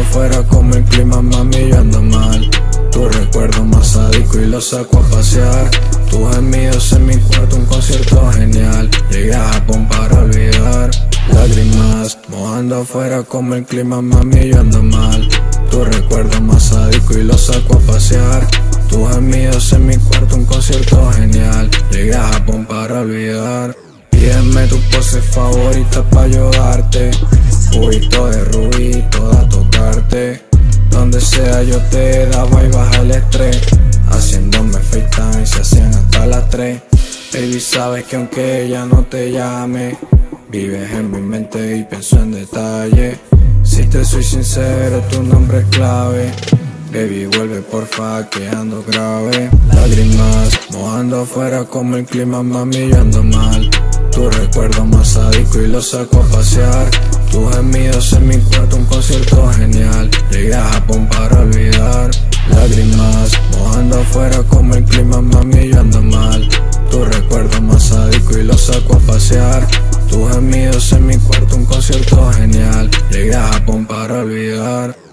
afuera como el clima, mami, yo ando mal. Tu recuerdo más sádico y lo saco a pasear. Tus gemidos en mi cuarto, un concierto genial. Llegué a Japón para olvidar. Lágrimas mojando afuera como el clima, mami, yo ando mal. Tu recuerdo más sádico y lo saco a pasear. Tus gemidos en mi cuarto, un concierto genial. Llegué a Japón para olvidar. Pídeme tu pose favorita pa' ayudarte. Juguito de rubí, toda tocarte. Donde sea yo te daba y baja el estrés. Haciéndome FaceTime se hacían hasta las 3. Baby, sabes que aunque ella no te llame, vives en mi mente y pienso en detalle. Si te soy sincero, tu nombre es clave. Baby, vuelve porfa, que ando grave. Lágrimas mojando afuera como el clima, mami, yo ando mal. Tu recuerdo más sádico y lo saco a pasear. Tus gemidos en mi cuarto, un concierto genial. Llegué a Japón para olvidar. Lágrimas mojando afuera como el clima, mami, yo ando mal. Tu recuerdo más sádico y lo saco a pasear. Tus gemidos en mi cuarto, un concierto genial. Llegué a Japón para olvidar.